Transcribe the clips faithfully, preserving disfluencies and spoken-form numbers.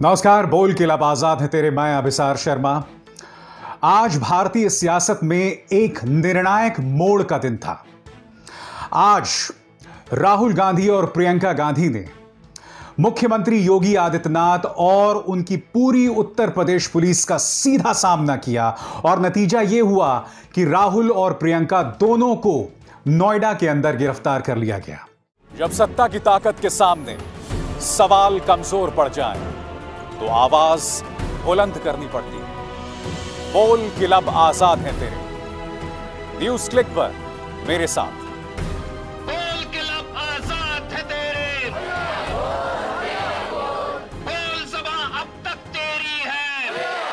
नमस्कार। बोल के लब आजाद है तेरे, मैं अभिसार शर्मा। आज भारतीय सियासत में एक निर्णायक मोड़ का दिन था। आज राहुल गांधी और प्रियंका गांधी ने मुख्यमंत्री योगी आदित्यनाथ और उनकी पूरी उत्तर प्रदेश पुलिस का सीधा सामना किया और नतीजा यह हुआ कि राहुल और प्रियंका दोनों को नोएडा के अंदर गिरफ्तार कर लिया गया। जब सत्ता की ताकत के सामने सवाल कमजोर पड़ जाए तो आवाज बुलंद करनी पड़ती है। बोल के लब आजाद है तेरे, न्यूज क्लिक पर मेरे साथ। बोल के लब आजाद है तेरे, बोल ज़बां अब तक तेरी है।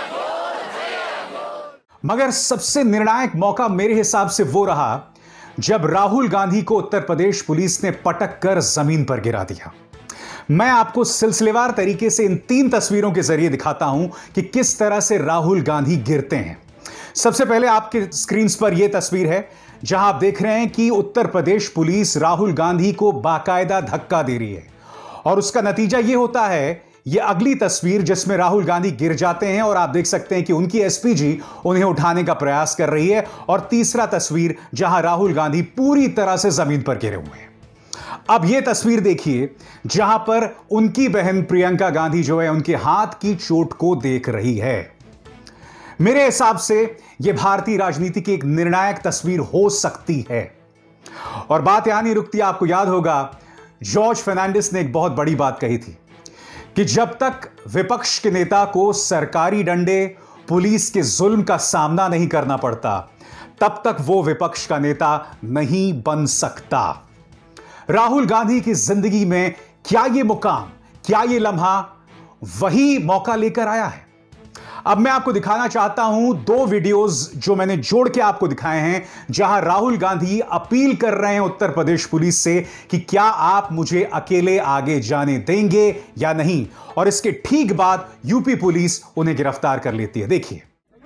मगर सबसे निर्णायक मौका मेरे हिसाब से वो रहा जब राहुल गांधी को उत्तर प्रदेश पुलिस ने पटक कर जमीन पर गिरा दिया। मैं आपको सिलसिलेवार तरीके से इन तीन तस्वीरों के जरिए दिखाता हूं कि किस तरह से राहुल गांधी गिरते हैं। सबसे पहले आपके स्क्रीन पर यह तस्वीर है जहां आप देख रहे हैं कि उत्तर प्रदेश पुलिस राहुल गांधी को बाकायदा धक्का दे रही है और उसका नतीजा यह होता है। यह अगली तस्वीर जिसमें राहुल गांधी गिर जाते हैं और आप देख सकते हैं कि उनकी एसपीजी उन्हें उठाने का प्रयास कर रही है। और तीसरा तस्वीर जहां राहुल गांधी पूरी तरह से जमीन पर गिरे हुए हैं। अब यह तस्वीर देखिए जहां पर उनकी बहन प्रियंका गांधी जो है उनके हाथ की चोट को देख रही है। मेरे हिसाब से यह भारतीय राजनीति की एक निर्णायक तस्वीर हो सकती है। और बात यहां नहीं रुकती। आपको याद होगा जॉर्ज फर्नांडिस ने एक बहुत बड़ी बात कही थी कि जब तक विपक्ष के नेता को सरकारी डंडे, पुलिस के जुल्म का सामना नहीं करना पड़ता तब तक वो विपक्ष का नेता नहीं बन सकता। राहुल गांधी की जिंदगी में क्या यह मुकाम, क्या यह लम्हा वही मौका लेकर आया है। अब मैं आपको दिखाना चाहता हूं दो वीडियोस जो मैंने जोड़ के आपको दिखाए हैं जहां राहुल गांधी अपील कर रहे हैं उत्तर प्रदेश पुलिस से कि क्या आप मुझे अकेले आगे जाने देंगे या नहीं। और इसके ठीक बाद यूपी पुलिस उन्हें गिरफ्तार कर लेती है। देखिए।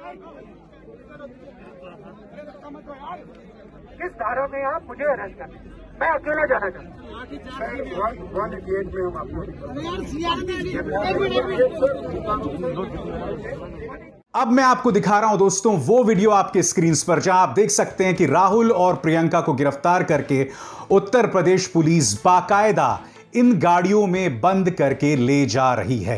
किस धारा में आप मुझे अरेस्ट कर, मैं अकेला जाना चाहता हूँ। अब मैं आपको दिखा रहा हूं दोस्तों वो वीडियो आपके स्क्रीन पर जहां आप देख सकते हैं कि राहुल और प्रियंका को गिरफ्तार करके उत्तर प्रदेश पुलिस बाकायदा इन गाड़ियों में बंद करके ले जा रही है।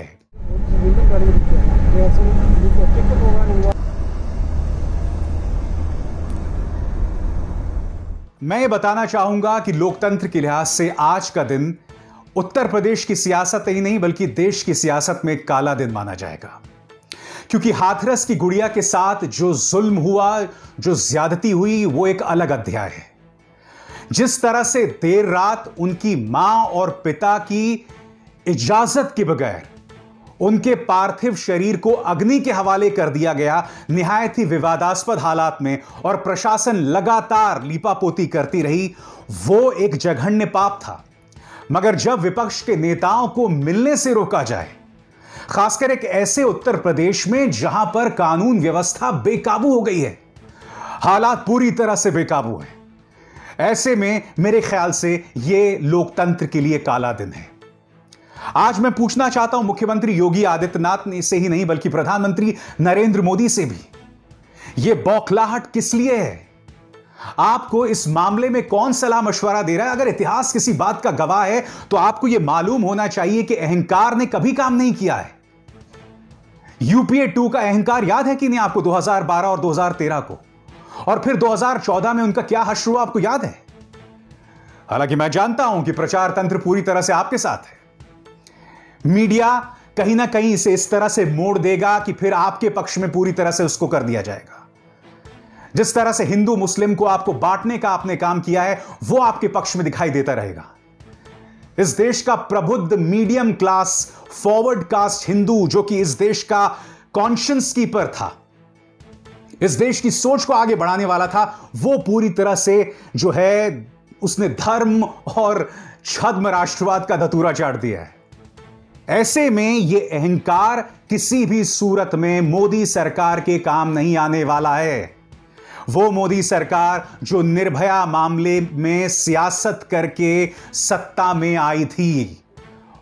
मैं ये बताना चाहूंगा कि लोकतंत्र के लिहाज से आज का दिन उत्तर प्रदेश की सियासत ही नहीं बल्कि देश की सियासत में एक काला दिन माना जाएगा। क्योंकि हाथरस की गुड़िया के साथ जो जुल्म हुआ, जो ज्यादती हुई, वो एक अलग अध्याय है। जिस तरह से देर रात उनकी मां और पिता की इजाजत के बगैर उनके पार्थिव शरीर को अग्नि के हवाले कर दिया गया निहायत ही विवादास्पद हालात में, और प्रशासन लगातार लीपापोती करती रही, वो एक जघन्य पाप था। मगर जब विपक्ष के नेताओं को मिलने से रोका जाए, खासकर एक ऐसे उत्तर प्रदेश में जहां पर कानून व्यवस्था बेकाबू हो गई है, हालात पूरी तरह से बेकाबू है, ऐसे में मेरे ख्याल से यह लोकतंत्र के लिए काला दिन है। आज मैं पूछना चाहता हूं मुख्यमंत्री योगी आदित्यनाथ से ही नहीं बल्कि प्रधानमंत्री नरेंद्र मोदी से भी, यह बौखलाहट किस लिए है? आपको इस मामले में कौन सलाह मशवरा दे रहा है? अगर इतिहास किसी बात का गवाह है तो आपको यह मालूम होना चाहिए कि अहंकार ने कभी काम नहीं किया है। यूपीए टू का अहंकार याद है कि नहीं आपको? दो हज़ार बारह और दो हज़ार तेरह को, और फिर दो हज़ार चौदह में उनका क्या हश्र हुआ आपको याद है? हालांकि मैं जानता हूं कि प्रचार तंत्र पूरी तरह से आपके साथ है। मीडिया कहीं ना कहीं इसे इस तरह से मोड़ देगा कि फिर आपके पक्ष में पूरी तरह से उसको कर दिया जाएगा। जिस तरह से हिंदू मुस्लिम को आपको बांटने का आपने काम किया है वो आपके पक्ष में दिखाई देता रहेगा। इस देश का प्रबुद्ध medium class forward caste Hindu जो कि इस देश का कॉन्शियंस कीपर था, इस देश की सोच को आगे बढ़ाने वाला था, वो पूरी तरह से जो है उसने धर्म और छद्म राष्ट्रवाद का धतूरा चाट दिया है। ऐसे में यह अहंकार किसी भी सूरत में मोदी सरकार के काम नहीं आने वाला है। वो मोदी सरकार जो निर्भया मामले में सियासत करके सत्ता में आई थी,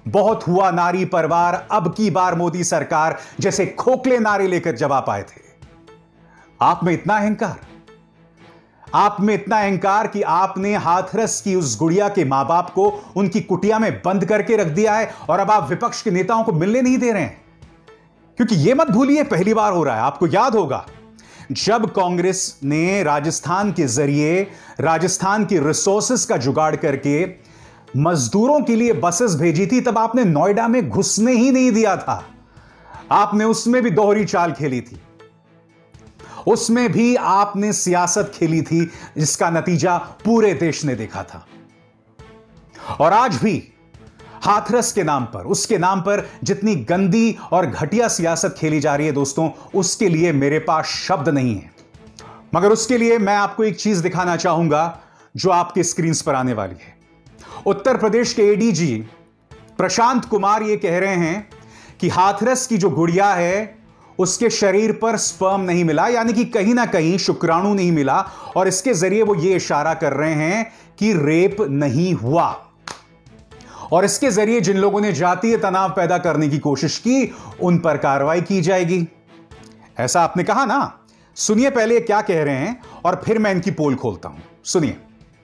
बहुत हुआ नारी परवार, अब की बार मोदी सरकार जैसे खोखले नारे लेकर जवाब आए थे। आप में इतना अहंकार, आप में इतना अहंकार कि आपने हाथरस की उस गुड़िया के मां बाप को उनकी कुटिया में बंद करके रख दिया है और अब आप विपक्ष के नेताओं को मिलने नहीं दे रहे हैं। क्योंकि यह मत भूलिए, पहली बार हो रहा है। आपको याद होगा जब कांग्रेस ने राजस्थान के जरिए राजस्थान की रिसोर्सेस का जुगाड़ करके मजदूरों के लिए बसेस भेजी थी, तब आपने नोएडा में घुसने ही नहीं दिया था। आपने उसमें भी दोहरी चाल खेली थी, उसमें भी आपने सियासत खेली थी, जिसका नतीजा पूरे देश ने देखा था। और आज भी हाथरस के नाम पर, उसके नाम पर जितनी गंदी और घटिया सियासत खेली जा रही है दोस्तों, उसके लिए मेरे पास शब्द नहीं है। मगर उसके लिए मैं आपको एक चीज दिखाना चाहूंगा जो आपके स्क्रीन पर आने वाली है। उत्तर प्रदेश के एडीजी प्रशांत कुमार यह कह रहे हैं कि हाथरस की जो गुड़िया है उसके शरीर पर स्पर्म नहीं मिला, यानी कि कहीं ना कहीं शुक्राणु नहीं मिला, और इसके जरिए वो ये इशारा कर रहे हैं कि रेप नहीं हुआ। और इसके जरिए जिन लोगों ने जातीय तनाव पैदा करने की कोशिश की उन पर कार्रवाई की जाएगी, ऐसा आपने कहा ना। सुनिए पहले क्या कह रहे हैं और फिर मैं इनकी पोल खोलता हूं। सुनिए।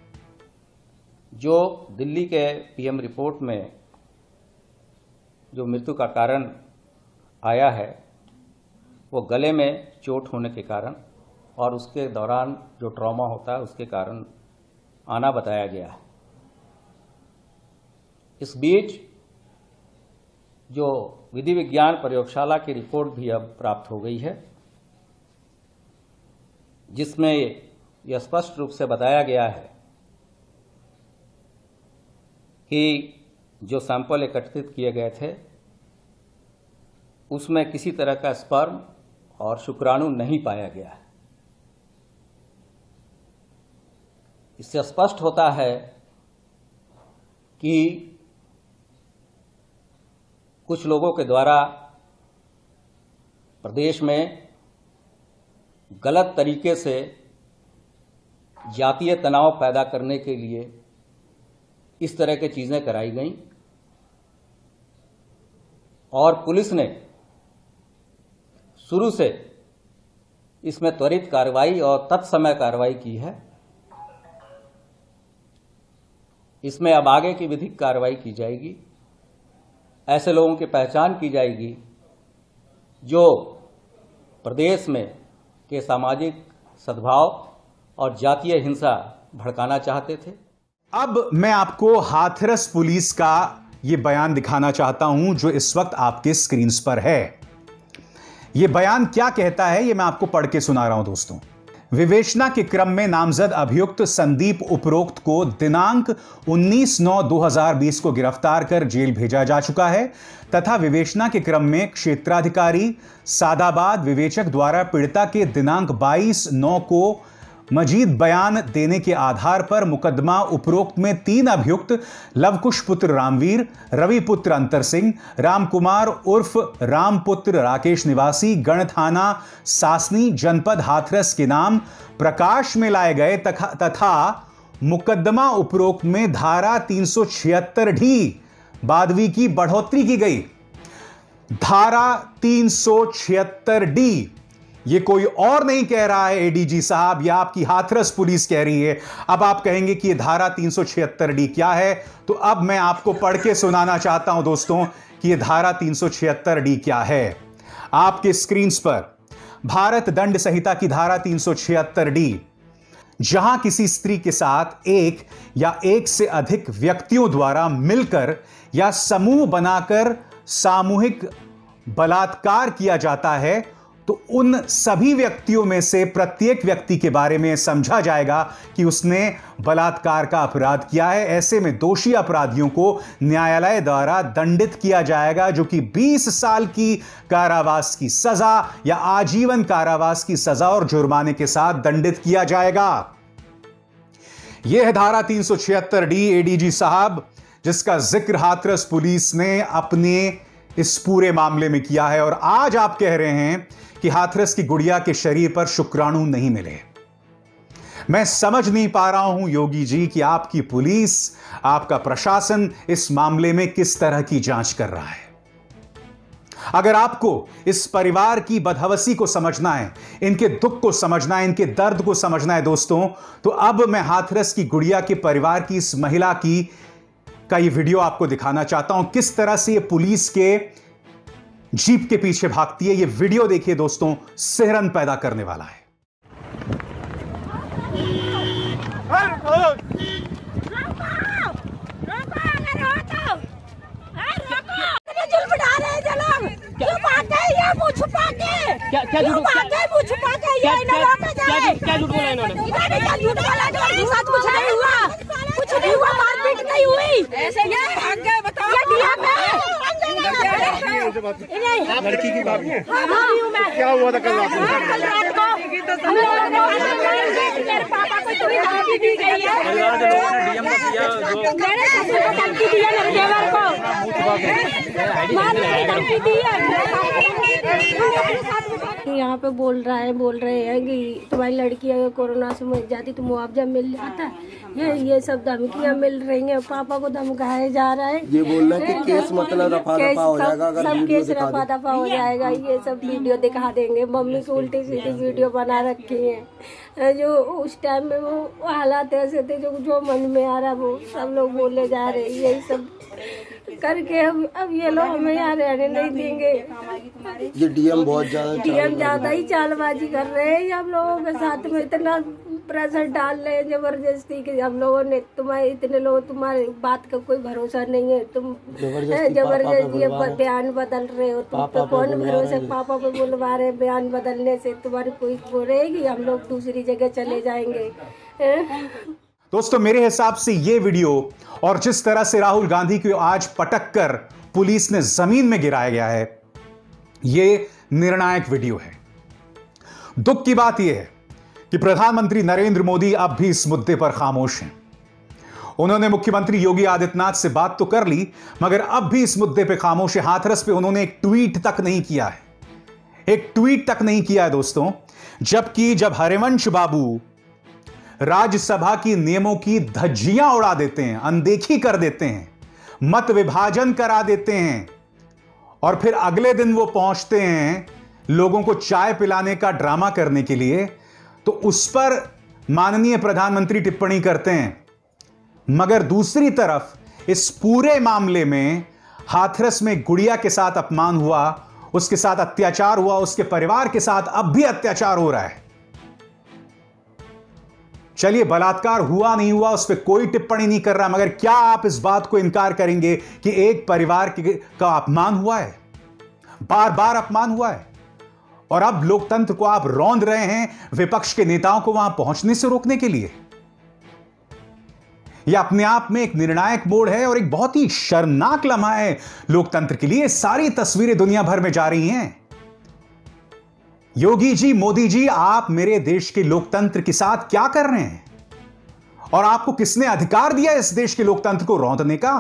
जो दिल्ली के पीएम रिपोर्ट में जो मृत्यु का कारण आया है वो गले में चोट होने के कारण और उसके दौरान जो ट्रॉमा होता है उसके कारण आना बताया गया है। इस बीच जो विधि विज्ञान प्रयोगशाला की रिपोर्ट भी अब प्राप्त हो गई है, जिसमें यह स्पष्ट रूप से बताया गया है कि जो सैंपल एकत्रित किए गए थे उसमें किसी तरह का स्पर्म और शुक्राणु नहीं पाया गया है। इससे स्पष्ट होता है कि कुछ लोगों के द्वारा प्रदेश में गलत तरीके से जातीय तनाव पैदा करने के लिए इस तरह की चीजें कराई गईं और पुलिस ने शुरू से इसमें त्वरित कार्रवाई और तत्समय कार्रवाई की है। इसमें अब आगे की विधिक कार्रवाई की जाएगी। ऐसे लोगों की पहचान की जाएगी जो प्रदेश में के सामाजिक सद्भाव और जातीय हिंसा भड़काना चाहते थे। अब मैं आपको हाथरस पुलिस का यह बयान दिखाना चाहता हूं जो इस वक्त आपके स्क्रीन पर है। यह बयान क्या कहता है यह मैं आपको पढ़ के सुना रहा हूं दोस्तों। विवेचना के क्रम में नामजद अभियुक्त संदीप उपरोक्त को दिनांक उन्नीस नौ दो हज़ार बीस को गिरफ्तार कर जेल भेजा जा चुका है तथा विवेचना के क्रम में क्षेत्राधिकारी सादाबाद विवेचक द्वारा पीड़िता के दिनांक बाईस नौ को मजीद बयान देने के आधार पर मुकदमा उपरोक्त में तीन अभियुक्त लवकुश पुत्र रामवीर, रवि पुत्र अंतर सिंह, रामकुमार उर्फ रामपुत्र राकेश निवासी गण थाना सासनी जनपद हाथरस के नाम प्रकाश में लाए गए तथा मुकदमा उपरोक्त में धारा तीन सौ छिहत्तर डी बादवी की बढ़ोतरी की गई। धारा तीन सौ छिहत्तर डी ये कोई और नहीं कह रहा है एडीजी साहब, यह आपकी हाथरस पुलिस कह रही है। अब आप कहेंगे कि यह धारा तीन सौ छिहत्तर डी क्या है, तो अब मैं आपको पढ़ के सुनाना चाहता हूं दोस्तों कि यह धारा तीन सौ छिहत्तर डी क्या है। आपके स्क्रीन पर भारत दंड संहिता की धारा तीन सौ छिहत्तर डी, जहां किसी स्त्री के साथ एक या एक से अधिक व्यक्तियों द्वारा मिलकर या समूह बनाकर सामूहिक बलात्कार किया जाता है, तो उन सभी व्यक्तियों में से प्रत्येक व्यक्ति के बारे में समझा जाएगा कि उसने बलात्कार का अपराध किया है। ऐसे में दोषी अपराधियों को न्यायालय द्वारा दंडित किया जाएगा, जो कि बीस साल की कारावास की सजा या आजीवन कारावास की सजा और जुर्माने के साथ दंडित किया जाएगा। यह है धारा तीन सौ छिहत्तर डी एडीजी साहब, जिसका जिक्र हाथरस पुलिस ने अपने इस पूरे मामले में किया है। और आज आप कह रहे हैं कि हाथरस की गुड़िया के शरीर पर शुक्राणु नहीं मिले। मैं समझ नहीं पा रहा हूं योगी जी कि आपकी पुलिस, आपका प्रशासन इस मामले में किस तरह की जांच कर रहा है। अगर आपको इस परिवार की बदहवसी को समझना है, इनके दुख को समझना है, इनके दर्द को समझना है दोस्तों, तो अब मैं हाथरस की गुड़िया के परिवार की इस महिला की का ये वीडियो आपको दिखाना चाहता हूं, किस तरह से ये पुलिस के जीप के पीछे भागती है। ये वीडियो देखिए दोस्तों, सिहरन पैदा करने वाला है। क्या क्या झूठ क्या क्या झूठ बोला इन्होंने? सच कुछ नहीं हुआ, कुछ नहीं हुआ, मारपीट नहीं हुई। ऐसे ये भाग गए, बताओ। लड़की की बात है। क्या हुआ था कल रात को? कल रात को मेरे पापा को थोड़ी धमकी दी गई है, मेरे ससुर को धमकी दी है, मेरे देवर को मारने की धमकी दी है। यहाँ पे बोल रहा है बोल रहे हैं कि तुम्हारी लड़की अगर कोरोना से मर जाती तो मुआवजा मिल जाता है। ये ये सब धमकियाँ मिल रही हैं, पापा को धमकाया जा रहा है। ये बोल रहे हैं कि केस मतलब रफा दफा हो जाएगा, अगर सब केस रफा दफा हो जाएगा। ये सब वीडियो दिखा देंगे। मम्मी की उल्टी सीधी वीडियो बना रखी है। जो उस टाइम में वो हालात ऐसे थे, जो जो मन में आ रहा वो सब लोग बोले जा रहे, यही सब करके अब अब ये लोग हमें यहाँ रहने नहीं देंगे। ये डीएम बहुत ज्यादा डीएम ज्यादा ही चालबाजी कर रहे हैं। हम लोगों के साथ में इतना प्रेशर डाल रहे हैं जबरदस्ती कि हम लोगों ने तुम्हारे इतने लोग, तुम्हारी बात का कोई भरोसा नहीं है, तुम जबरदस्ती बयान बदल रहे हो, तुम पे कौन भरोसा? पापा पे बुलवा रहे, बयान बदलने से तुम्हारी कोई वो रहेगी, हम लोग दूसरी जगह चले जाएंगे। दोस्तों मेरे हिसाब से ये वीडियो और जिस तरह से राहुल गांधी को आज पटक कर पुलिस ने जमीन में गिराया गया है, ये निर्णायक वीडियो है। दुख की बात यह है कि प्रधानमंत्री नरेंद्र मोदी अब भी इस मुद्दे पर खामोश हैं। उन्होंने मुख्यमंत्री योगी आदित्यनाथ से बात तो कर ली, मगर अब भी इस मुद्दे पर खामोश है। हाथरस पे उन्होंने एक ट्वीट तक नहीं किया है, एक ट्वीट तक नहीं किया है दोस्तों। जबकि जब हरिवंश बाबू राज्यसभा की नियमों की धज्जियां उड़ा देते हैं, अनदेखी कर देते हैं, मत विभाजन करा देते हैं, और फिर अगले दिन वो पहुंचते हैं लोगों को चाय पिलाने का ड्रामा करने के लिए, तो उस पर माननीय प्रधानमंत्री टिप्पणी करते हैं। मगर दूसरी तरफ इस पूरे मामले में हाथरस में गुड़िया के साथ अपमान हुआ, उसके साथ अत्याचार हुआ, उसके परिवार के साथ अब भी अत्याचार हो रहा है। चलिए, बलात्कार हुआ नहीं हुआ उस पर कोई टिप्पणी नहीं कर रहा, मगर क्या आप इस बात को इनकार करेंगे कि एक परिवार का अपमान हुआ है, बार बार अपमान हुआ है, और अब लोकतंत्र को आप रौंद रहे हैं विपक्ष के नेताओं को वहां पहुंचने से रोकने के लिए? यह अपने आप में एक निर्णायक मोड़ है और एक बहुत ही शर्मनाक लम्हा है लोकतंत्र के लिए। सारी तस्वीरें दुनिया भर में जा रही हैं। योगी जी, मोदी जी, आप मेरे देश के लोकतंत्र के साथ क्या कर रहे हैं? और आपको किसने अधिकार दिया इस देश के लोकतंत्र को रौंदने का?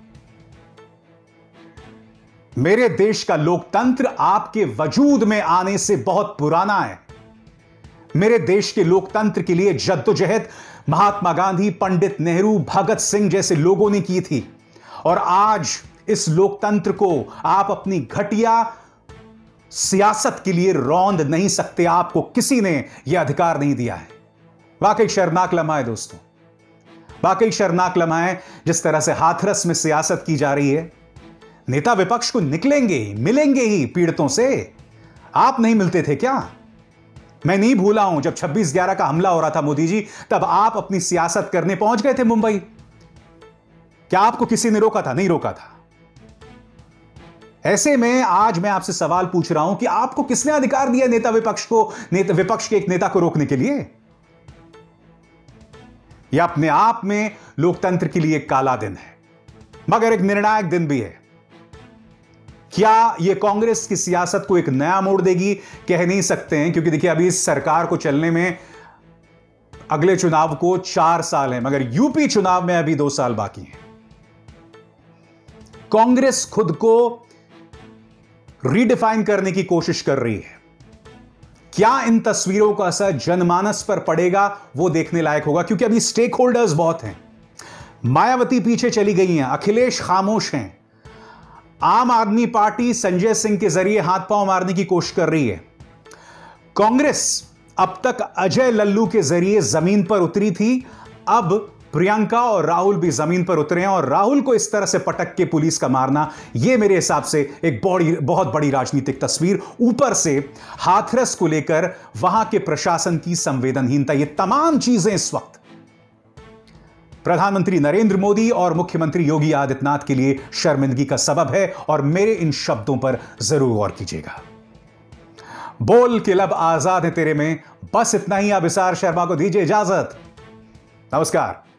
मेरे देश का लोकतंत्र आपके वजूद में आने से बहुत पुराना है। मेरे देश के लोकतंत्र के लिए जद्दोजहद महात्मा गांधी, पंडित नेहरू, भगत सिंह जैसे लोगों ने की थी, और आज इस लोकतंत्र को आप अपनी घटिया सियासत के लिए रौंद नहीं सकते। आपको किसी ने यह अधिकार नहीं दिया है। वाकई शर्मनाक लम्हा है दोस्तों, वाकई शर्मनाक लम्हा है जिस तरह से हाथरस में सियासत की जा रही है। नेता विपक्ष को निकलेंगे ही, मिलेंगे ही पीड़ितों से। आप नहीं मिलते थे क्या? मैं नहीं भूला हूं जब छब्बीस ग्यारह का हमला हो रहा था मोदी जी, तब आप अपनी सियासत करने पहुंच गए थे मुंबई। क्या आपको किसी ने रोका था? नहीं रोका था। ऐसे में आज मैं आपसे सवाल पूछ रहा हूं कि आपको किसने अधिकार दिया नेता विपक्ष को, नेता विपक्ष के एक नेता को रोकने के लिए? यह अपने आप में लोकतंत्र के लिए एक काला दिन है, मगर एक निर्णायक दिन भी है। क्या यह कांग्रेस की सियासत को एक नया मोड़ देगी? कह नहीं सकते हैं, क्योंकि देखिए अभी इस सरकार को चलने में अगले चुनाव को चार साल है, मगर यूपी चुनाव में अभी दो साल बाकी हैं। कांग्रेस खुद को रीडिफाइन करने की कोशिश कर रही है। क्या इन तस्वीरों का असर जनमानस पर पड़ेगा वो देखने लायक होगा, क्योंकि अभी स्टेक होल्डर्स बहुत हैं। मायावती पीछे चली गई हैं, अखिलेश खामोश हैं, आम आदमी पार्टी संजय सिंह के जरिए हाथ पांव मारने की कोशिश कर रही है, कांग्रेस अब तक अजय लल्लू के जरिए जमीन पर उतरी थी, अब प्रियंका और राहुल भी जमीन पर उतरे हैं, और राहुल को इस तरह से पटक के पुलिस का मारना, यह मेरे हिसाब से एक बड़ी बहुत बड़ी राजनीतिक तस्वीर, ऊपर से हाथरस को लेकर वहां के प्रशासन की संवेदनहीनता, ये तमाम चीजें इस वक्त प्रधानमंत्री नरेंद्र मोदी और मुख्यमंत्री योगी आदित्यनाथ के लिए शर्मिंदगी का सबब है, और मेरे इन शब्दों पर जरूर गौर कीजिएगा। बोल के लब आजाद है तेरे में, बस इतना ही। अब इसार शर्मा को दीजिए इजाजत। नमस्कार।